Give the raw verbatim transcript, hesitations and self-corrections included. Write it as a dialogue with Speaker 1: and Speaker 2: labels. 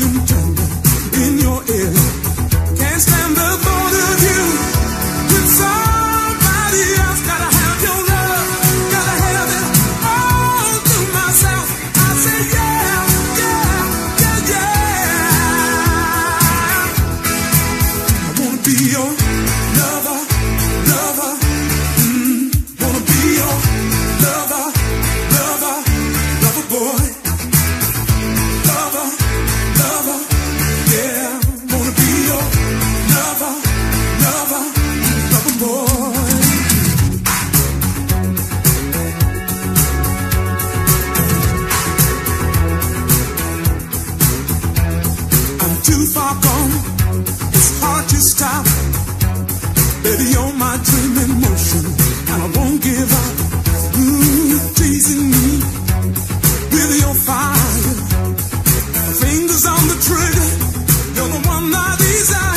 Speaker 1: and tender in your ear. Can't stand the thought of you with somebody else. Gotta have your love, gotta have it all to myself. I say yeah, yeah, yeah, yeah. I wanna be your lover, lover. Mm, wanna be your lover, lover, lover boy. Lover, lover, yeah. Wanna be your lover, lover, lover boy. I'm too far gone, it's hard to stop. Baby, you're my dream in motion, and I won't give up. Mm, teasing me with your fire, fingers on the trigger. You're the one I desire.